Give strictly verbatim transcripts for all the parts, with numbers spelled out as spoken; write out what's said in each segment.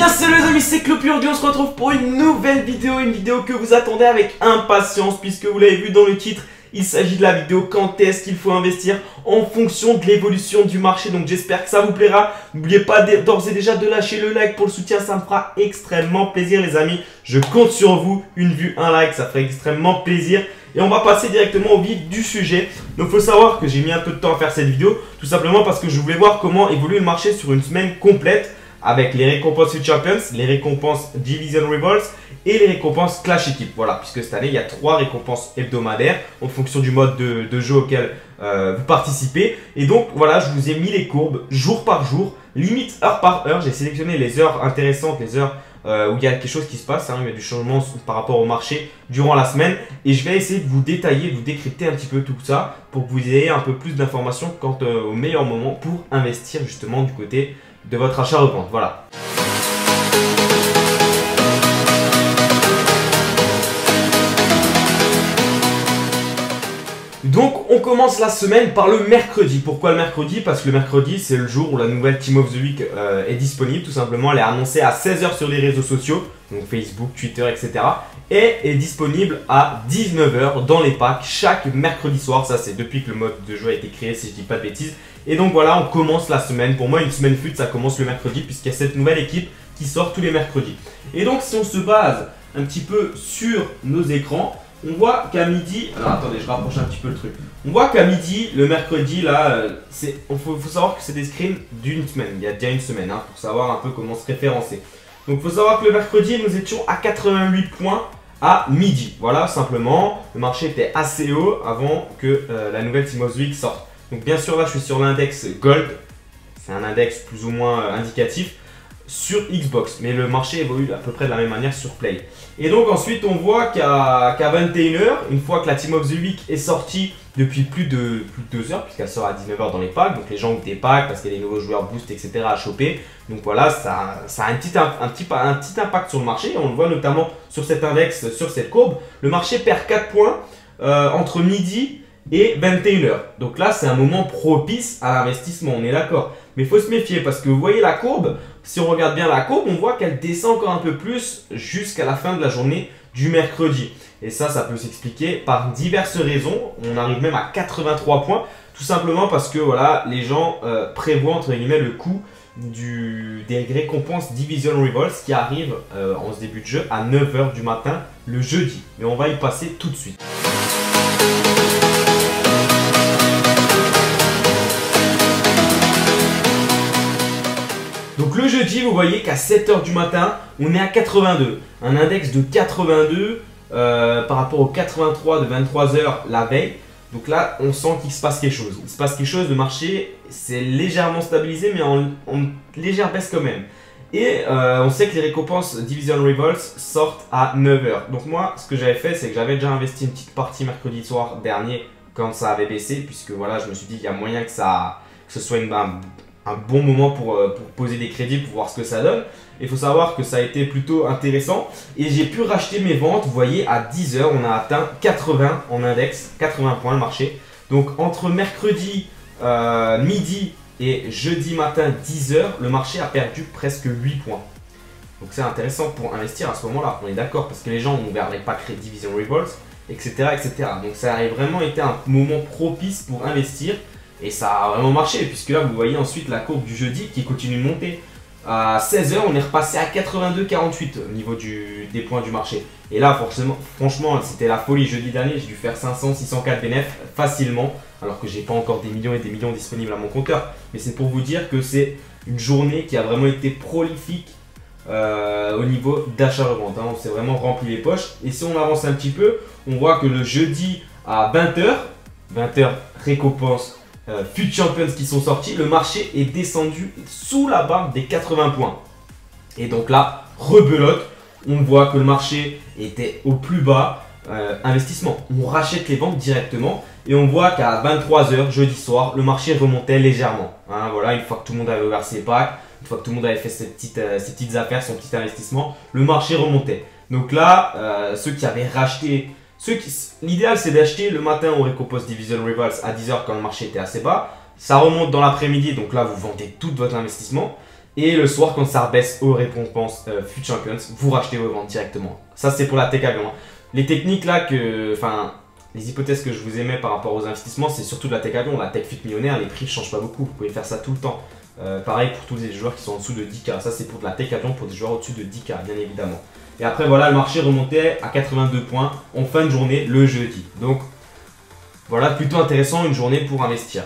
bien salut les amis, c'est Clopi, aujourd'hui on se retrouve pour une nouvelle vidéo, une vidéo que vous attendez avec impatience puisque vous l'avez vu dans le titre, il s'agit de la vidéo quand est-ce qu'il faut investir en fonction de l'évolution du marché. Donc j'espère que ça vous plaira, n'oubliez pas d'ores et déjà de lâcher le like pour le soutien, ça me fera extrêmement plaisir les amis. Je compte sur vous, une vue, un like, ça ferait extrêmement plaisir. Et on va passer directement au vif du sujet. Donc il faut savoir que j'ai mis un peu de temps à faire cette vidéo, tout simplement parce que je voulais voir comment évoluer le marché sur une semaine complète, avec les récompenses Future Champions, les récompenses Division Rivals et les récompenses Clash Équipe. Voilà, puisque cette année, il y a trois récompenses hebdomadaires en fonction du mode de, de jeu auquel euh, vous participez. Et donc, voilà, je vous ai mis les courbes jour par jour, limite heure par heure. J'ai sélectionné les heures intéressantes, les heures euh, où il y a quelque chose qui se passe, hein, il y a du changement par rapport au marché durant la semaine. Et je vais essayer de vous détailler, de vous décrypter un petit peu tout ça pour que vous ayez un peu plus d'informations quant euh, au meilleur moment pour investir justement du côté de votre achat-revente. Voilà. Donc on commence la semaine par le mercredi. Pourquoi le mercredi? Parce que le mercredi c'est le jour où la nouvelle Team of the Week euh, est disponible. Tout simplement, elle est annoncée à seize heures sur les réseaux sociaux, donc Facebook, Twitter, et cetera. Et est disponible à dix-neuf heures dans les packs chaque mercredi soir. Ça c'est depuis que le mode de jeu a été créé, si je dis pas de bêtises. Et donc voilà, on commence la semaine. Pour moi, une semaine fut, ça commence le mercredi puisqu'il y a cette nouvelle équipe qui sort tous les mercredis. Et donc si on se base un petit peu sur nos écrans, on voit qu'à midi, alors attendez, je rapproche un petit peu le truc. On voit qu'à midi, le mercredi, là, il faut, faut savoir que c'est des screens d'une semaine. Il y a déjà une semaine, hein, pour savoir un peu comment se référencer. Donc il faut savoir que le mercredi, nous étions à quatre-vingt-huit points à midi. Voilà, simplement, le marché était assez haut avant que euh, la nouvelle Team of the Week sorte. Donc bien sûr, là, je suis sur l'index Gold. C'est un index plus ou moins euh, indicatif sur Xbox, mais le marché évolue à peu près de la même manière sur Play. Et donc ensuite on voit qu'à qu'à vingt et une heures, une fois que la Team of the Week est sortie depuis plus de, plus de deux heures, puisqu'elle sort à dix-neuf heures dans les packs, donc les gens ouvrent des packs parce qu'il y a des nouveaux joueurs boost, et cetera à choper. Donc voilà, ça, ça a un petit, un, petit, un petit impact sur le marché, on le voit notamment sur cet index, sur cette courbe. Le marché perd quatre points euh, entre midi et vingt et une heures. Donc là, c'est un moment propice à l'investissement, on est d'accord. Mais il faut se méfier parce que vous voyez la courbe, si on regarde bien la courbe, on voit qu'elle descend encore un peu plus jusqu'à la fin de la journée du mercredi. Et ça, ça peut s'expliquer par diverses raisons. On arrive même à quatre-vingt-trois points, tout simplement parce que voilà, les gens euh, prévoient entre guillemets le coût du, des récompenses Division Rivals qui arrivent euh, en ce début de jeu à neuf heures du matin le jeudi. Mais on va y passer tout de suite. Donc le jeudi, vous voyez qu'à sept heures du matin, on est à quatre-vingt-deux. Un index de quatre-vingt-deux euh, par rapport au quatre-vingt-trois de vingt-trois heures la veille. Donc là, on sent qu'il se passe quelque chose. Il se passe quelque chose, le marché c'est légèrement stabilisé, mais en, en légère baisse quand même. Et euh, on sait que les récompenses Division Rivals sortent à neuf heures. Donc moi, ce que j'avais fait, c'est que j'avais déjà investi une petite partie mercredi soir dernier quand ça avait baissé. Puisque voilà, je me suis dit qu'il y a moyen que, ça, que ce soit une... un, un bon moment pour, pour poser des crédits pour voir ce que ça donne. Il faut savoir que ça a été plutôt intéressant et j'ai pu racheter mes ventes. Vous voyez, à dix heures, on a atteint quatre-vingts en index, quatre-vingts points le marché. Donc entre mercredi euh, midi et jeudi matin dix heures, le marché a perdu presque huit points. Donc c'est intéressant pour investir à ce moment-là, on est d'accord, parce que les gens ont ouvert les packs Division Rivals, et cetera, et cetera. Donc ça a vraiment été un moment propice pour investir. Et ça a vraiment marché, puisque là, vous voyez ensuite la courbe du jeudi qui continue de monter. À seize heures, on est repassé à quatre-vingt-deux virgule quarante-huit au niveau du, des points du marché. Et là, forcément, franchement, c'était la folie. Jeudi dernier, j'ai dû faire cinq cents, six cent quatre bénéfices facilement, alors que j'ai pas encore des millions et des millions disponibles à mon compteur. Mais c'est pour vous dire que c'est une journée qui a vraiment été prolifique euh, au niveau d'achat-revente. Hein. On s'est vraiment rempli les poches. Et si on avance un petit peu, on voit que le jeudi à vingt heures, vingt heures récompense Euh, Future Champions qui sont sortis, le marché est descendu sous la barre des quatre-vingts points. Et donc là, rebelote, on voit que le marché était au plus bas. Euh, investissement, on rachète les ventes directement et on voit qu'à vingt-trois heures jeudi soir, le marché remontait légèrement. Hein, voilà, une fois que tout le monde avait ouvert ses packs, une fois que tout le monde avait fait ses petites, euh, ses petites affaires, son petit investissement, le marché remontait. Donc là, euh, ceux qui avaient racheté l'idéal c'est d'acheter le matin aux récompenses Division Rivals à dix heures quand le marché était assez bas. Ça remonte dans l'après-midi, donc là vous vendez tout votre investissement. Et le soir, quand ça rebaisse aux récompenses euh, F U T Champions, vous rachetez vos ventes directement. Ça, c'est pour la tech avion. Les techniques là, que, enfin, les hypothèses que je vous émets par rapport aux investissements, c'est surtout de la tech avion. La tech F U T millionnaire, les prix ne changent pas beaucoup. Vous pouvez faire ça tout le temps. Euh, pareil pour tous les joueurs qui sont en dessous de dix K. Ça, c'est pour de la tech avion pour des joueurs au-dessus de dix K, bien évidemment. Et après, voilà, le marché remontait à quatre-vingt-deux points en fin de journée le jeudi. Donc, voilà, plutôt intéressant, une journée pour investir.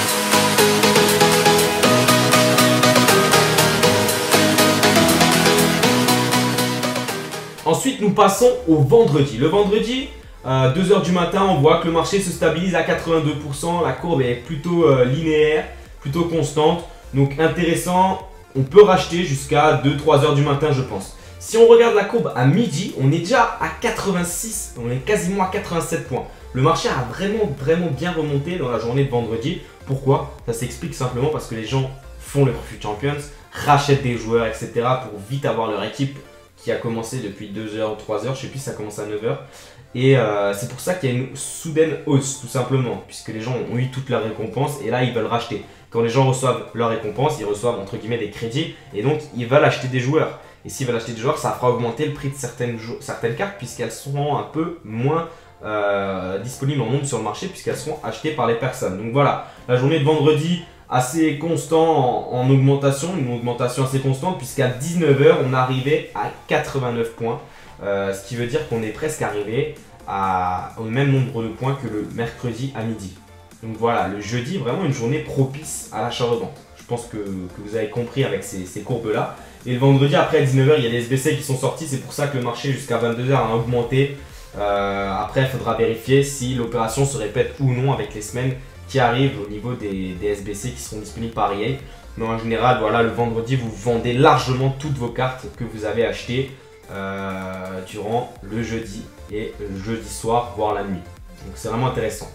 Ensuite, nous passons au vendredi. Le vendredi, euh, deux heures du matin, on voit que le marché se stabilise à quatre-vingt-deux pour cent. La courbe est plutôt euh, linéaire, plutôt constante. Donc intéressant, on peut racheter jusqu'à deux trois heures du matin, je pense. Si on regarde la courbe à midi, on est déjà à quatre-vingt-six, on est quasiment à quatre-vingt-sept points. Le marché a vraiment, vraiment bien remonté dans la journée de vendredi. Pourquoi? Ça s'explique simplement parce que les gens font le F U T Champions, rachètent des joueurs, et cetera pour vite avoir leur équipe qui a commencé depuis deux heures ou trois heures, je sais plus, ça commence à neuf heures. Et euh, c'est pour ça qu'il y a une soudaine hausse, tout simplement, puisque les gens ont eu toutes leurs récompenses et là, ils veulent racheter. Quand les gens reçoivent leurs récompenses, ils reçoivent entre guillemets des crédits et donc ils veulent acheter des joueurs. Et s'ils veulent acheter des joueurs, ça fera augmenter le prix de certaines, certaines cartes puisqu'elles seront un peu moins euh, disponibles en nombre sur le marché puisqu'elles seront achetées par les personnes. Donc voilà, la journée de vendredi, assez constant en, en augmentation, une augmentation assez constante puisqu'à dix-neuf heures on arrivait à quatre-vingt-neuf points, euh, ce qui veut dire qu'on est presque arrivé à, au même nombre de points que le mercredi à midi. Donc voilà, le jeudi, vraiment une journée propice à l'achat-revente. Je pense que, que vous avez compris avec ces, ces courbes-là. Et le vendredi, après dix-neuf heures, il y a des S B C qui sont sortis, c'est pour ça que le marché jusqu'à vingt-deux heures a augmenté. Euh, après, il faudra vérifier si l'opération se répète ou non avec les semaines qui arrivent au niveau des, des S B C qui seront disponibles par E A. Mais en général, voilà, le vendredi, vous vendez largement toutes vos cartes que vous avez achetées euh, durant le jeudi et le jeudi soir, voire la nuit. Donc c'est vraiment intéressant.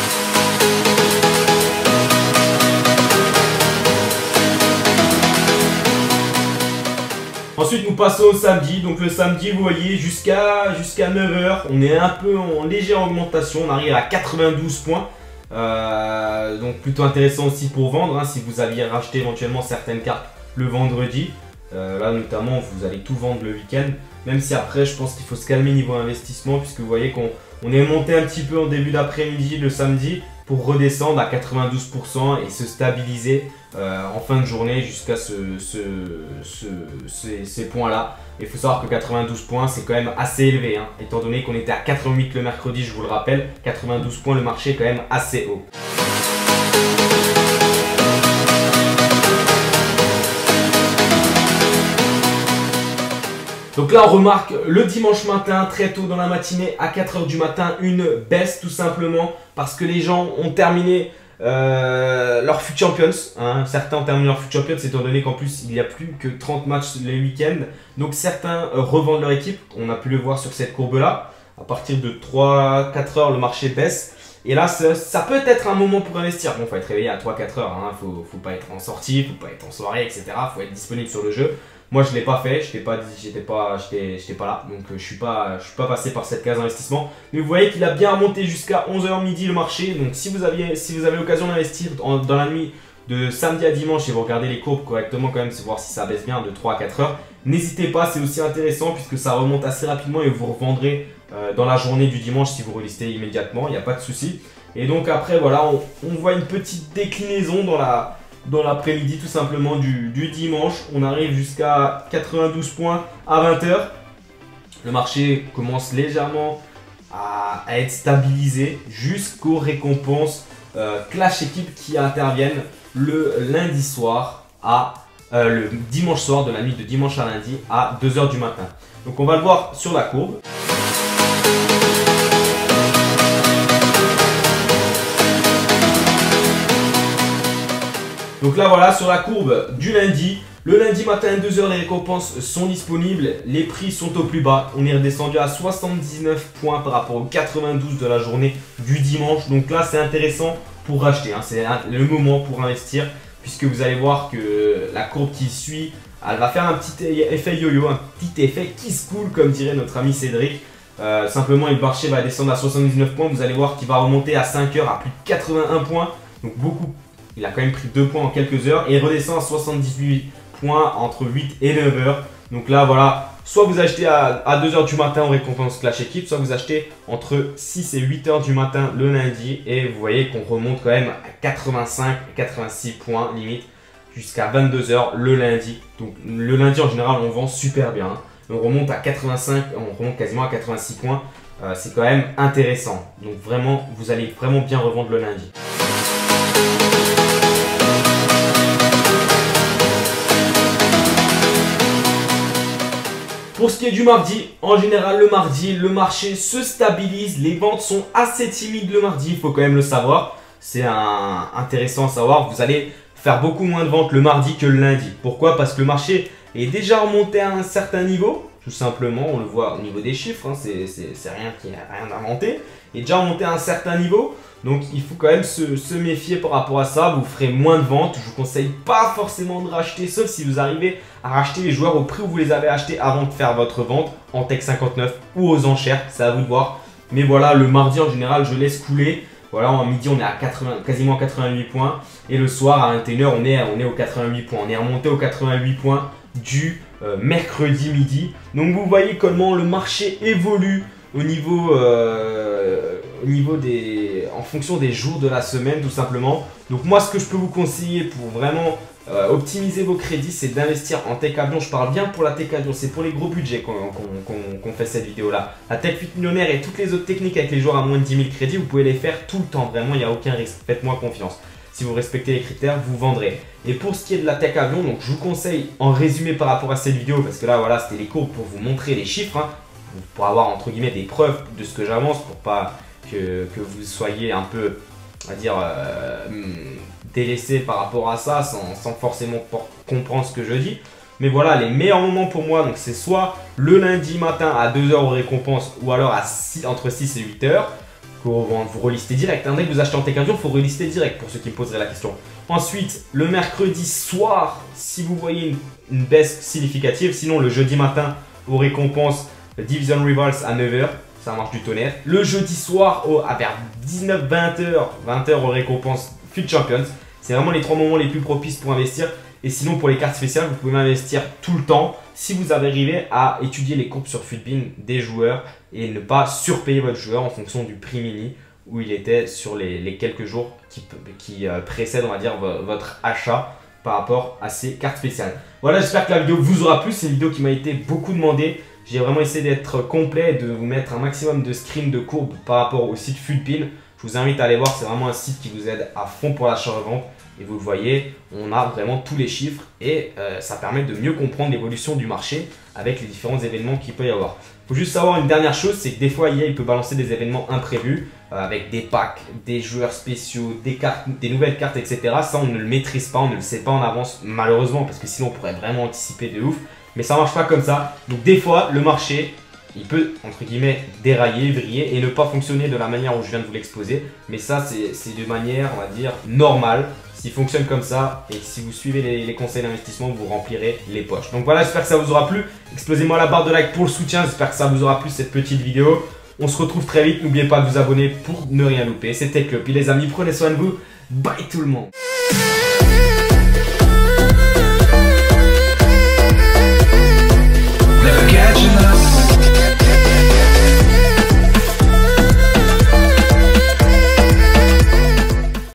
Ensuite, nous passons au samedi. Donc le samedi, vous voyez, jusqu'à jusqu'à neuf heures, on est un peu en légère augmentation. On arrive à quatre-vingt-douze points. Euh, donc plutôt intéressant aussi pour vendre, hein, si vous aviez racheté éventuellement certaines cartes le vendredi. Euh, là notamment, vous allez tout vendre le week-end. Même si après, je pense qu'il faut se calmer niveau investissement, puisque vous voyez qu'on on est monté un petit peu en début d'après-midi le samedi pour redescendre à quatre-vingt-douze pour cent et se stabiliser euh, en fin de journée jusqu'à ce, ce, ce, ces, ces points-là. Il faut savoir que quatre-vingt-douze points, c'est quand même assez élevé, hein, étant donné qu'on était à quatre-vingt-huit le mercredi, je vous le rappelle. quatre-vingt-douze points, le marché est quand même assez haut. Donc là, on remarque le dimanche matin, très tôt dans la matinée, à quatre heures du matin, une baisse tout simplement parce que les gens ont terminé euh, leur F U T Champions. Hein. Certains ont terminé leur F U T Champions étant donné qu'en plus, il n'y a plus que trente matchs les week-ends. Donc certains euh, revendent leur équipe. On a pu le voir sur cette courbe-là. À partir de trois à quatre heures, le marché baisse. Et là, ça, ça peut être un moment pour investir. Bon, il faut être réveillé à trois à quatre heures. Il hein. ne faut, faut pas être en sortie, il ne faut pas être en soirée, et cetera. Il faut être disponible sur le jeu. Moi, je ne l'ai pas fait, je n'étais pas, pas, pas là, donc je ne suis, pas, je suis pas passé par cette case investissement. Mais vous voyez qu'il a bien remonté jusqu'à onze heures midi le marché. Donc si vous, aviez, si vous avez l'occasion d'investir dans la nuit de samedi à dimanche et vous regardez les courbes correctement quand même, c'est voir si ça baisse bien de trois à quatre heures. N'hésitez pas, c'est aussi intéressant puisque ça remonte assez rapidement et vous revendrez euh, dans la journée du dimanche si vous relistez immédiatement, il n'y a pas de souci. Et donc après, voilà, on, on voit une petite déclinaison dans la... dans l'après-midi tout simplement du, du dimanche. On arrive jusqu'à quatre-vingt-douze points à vingt heures. Le marché commence légèrement à, à être stabilisé jusqu'aux récompenses euh, Clash Équipe qui interviennent le lundi soir à euh, le dimanche soir, de la nuit de dimanche à lundi à deux heures du matin. Donc on va le voir sur la courbe. Donc là voilà, sur la courbe du lundi, le lundi matin à deux heures, les récompenses sont disponibles, les prix sont au plus bas. On est redescendu à soixante-dix-neuf points par rapport aux quatre-vingt-douze de la journée du dimanche. Donc là c'est intéressant pour racheter, hein. C'est le moment pour investir puisque vous allez voir que la courbe qui suit, elle va faire un petit effet yo-yo, un petit effet qui se coule comme dirait notre ami Cédric. Euh, simplement le marché va descendre à soixante-dix-neuf points, vous allez voir qu'il va remonter à cinq heures à plus de quatre-vingt-un points, donc beaucoup. Il a quand même pris deux points en quelques heures et redescend à soixante-dix-huit points entre huit et neuf heures. Donc là, voilà, soit vous achetez à, à deux heures du matin en récompense Clash Équipe, soit vous achetez entre six et huit heures du matin le lundi. Et vous voyez qu'on remonte quand même à quatre-vingt-cinq, quatre-vingt-six points limite jusqu'à vingt-deux heures le lundi. Donc le lundi en général, on vend super bien. Hein. On remonte à quatre-vingt-cinq, on remonte quasiment à quatre-vingt-six points. Euh, c'est quand même intéressant. Donc vraiment, vous allez vraiment bien revendre le lundi. Pour ce qui est du mardi, en général le mardi, le marché se stabilise, les ventes sont assez timides le mardi, il faut quand même le savoir. C'est intéressant à savoir, vous allez faire beaucoup moins de ventes le mardi que le lundi. Pourquoi? Parce que le marché est déjà remonté à un certain niveau, tout simplement, on le voit au niveau des chiffres, hein, c'est rien qui n'a rien inventé. Il est déjà remonté à un certain niveau, donc il faut quand même se, se méfier par rapport à ça, vous ferez moins de ventes. Je vous conseille pas forcément de racheter, sauf si vous arrivez à racheter les joueurs au prix où vous les avez achetés avant de faire votre vente, en Tech cinquante-neuf ou aux enchères, c'est à vous de voir. Mais voilà, le mardi en général, je laisse couler. Voilà, en midi, on est à quatre-vingts, quasiment quatre-vingt-huit points. Et le soir, à vingt et une heures, on est, on est aux quatre-vingt-huit points. On est remonté aux quatre-vingt-huit points du euh, mercredi midi. Donc, vous voyez comment le marché évolue au niveau, euh, au niveau des, en fonction des jours de la semaine, tout simplement. Donc, moi, ce que je peux vous conseiller pour vraiment euh, optimiser vos crédits, c'est d'investir en Tech Avion. Je parle bien pour la Tech Avion, c'est pour les gros budgets qu'on qu'on, qu'on, qu'on fait cette vidéo-là. La Tech huit millionnaire et toutes les autres techniques avec les joueurs à moins de dix mille crédits, vous pouvez les faire tout le temps. Vraiment, il n'y a aucun risque. Faites-moi confiance. Si vous respectez les critères, vous vendrez. Et pour ce qui est de la Tech Avion, donc je vous conseille en résumé par rapport à cette vidéo, parce que là, voilà, c'était les courbes pour vous montrer les chiffres, hein, pour avoir entre guillemets des preuves de ce que j'avance, pour pas que, que vous soyez un peu, on va dire, euh, délaissé par rapport à ça, sans, sans forcément comprendre ce que je dis. Mais voilà, les meilleurs moments pour moi, donc c'est soit le lundi matin à deux heures aux récompenses, ou alors à six, entre six et huit heures. Vous, vous relistez direct. Dès que vous achetez en Tech Avion, il faut relister direct pour ceux qui me poseraient la question. Ensuite, le mercredi soir, si vous voyez une, une baisse significative. Sinon, le jeudi matin, aux récompenses Division Rivals à neuf heures. Ça marche du tonnerre. Le jeudi soir, au, à vers dix-neuf vingt heures, vingt heures aux récompenses Fut Champions. C'est vraiment les trois moments les plus propices pour investir. Et sinon, pour les cartes spéciales, vous pouvez investir tout le temps si vous avez arrivé à étudier les courbes sur Futbin des joueurs et ne pas surpayer votre joueur en fonction du prix mini où il était sur les, les quelques jours qui, qui euh, précèdent, on va dire, votre achat par rapport à ces cartes spéciales. Voilà, j'espère que la vidéo vous aura plu. C'est une vidéo qui m'a été beaucoup demandée. J'ai vraiment essayé d'être complet et de vous mettre un maximum de screens de courbes par rapport au site Futbin. Je vous invite à aller voir, c'est vraiment un site qui vous aide à fond pour l'achat-revente. Et vous le voyez, on a vraiment tous les chiffres et euh, ça permet de mieux comprendre l'évolution du marché avec les différents événements qu'il peut y avoir. Il faut juste savoir une dernière chose, c'est que des fois, I A il peut balancer des événements imprévus euh, avec des packs, des joueurs spéciaux, des cartes, des nouvelles cartes, et cetera. Ça, on ne le maîtrise pas, on ne le sait pas en avance, malheureusement, parce que sinon, on pourrait vraiment anticiper de ouf. Mais ça ne marche pas comme ça. Donc, des fois, le marché, il peut, entre guillemets, dérailler, vriller et ne pas fonctionner de la manière où je viens de vous l'exposer. Mais ça, c'est de manière, on va dire, normale. S'il fonctionne comme ça et si vous suivez les, les conseils d'investissement, vous remplirez les poches. Donc voilà, j'espère que ça vous aura plu. Explosez-moi la barre de like pour le soutien. J'espère que ça vous aura plu cette petite vidéo. On se retrouve très vite. N'oubliez pas de vous abonner pour ne rien louper. C'était Club. Puis les amis, prenez soin de vous. Bye tout le monde. Never catching us.